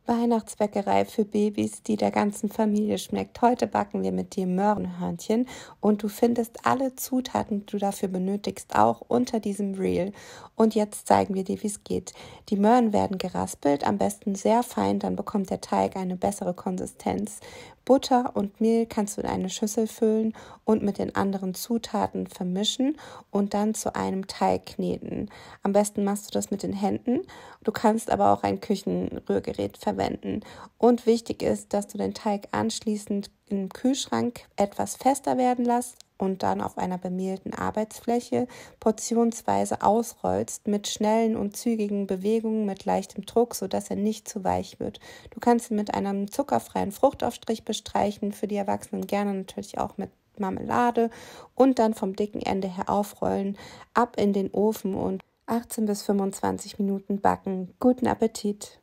Weihnachtsbäckerei für Babys, die der ganzen Familie schmeckt. Heute backen wir mit dir Möhrenhörnchen und du findest alle Zutaten, die du dafür benötigst, auch unter diesem Reel. Und jetzt zeigen wir dir, wie es geht. Die Möhren werden geraspelt, am besten sehr fein, dann bekommt der Teig eine bessere Konsistenz. Butter und Mehl kannst du in eine Schüssel füllen und mit den anderen Zutaten vermischen und dann zu einem Teig kneten. Am besten machst du das mit den Händen. Du kannst aber auch ein Küchenrührgerät verwenden. Und wichtig ist, dass du den Teig anschließend im Kühlschrank etwas fester werden lässt und dann auf einer bemehlten Arbeitsfläche portionsweise ausrollst mit schnellen und zügigen Bewegungen mit leichtem Druck, sodass er nicht zu weich wird. Du kannst ihn mit einem zuckerfreien Fruchtaufstrich bestreichen, für die Erwachsenen gerne natürlich auch mit Marmelade und dann vom dicken Ende her aufrollen, ab in den Ofen und 18 bis 25 Minuten backen. Guten Appetit!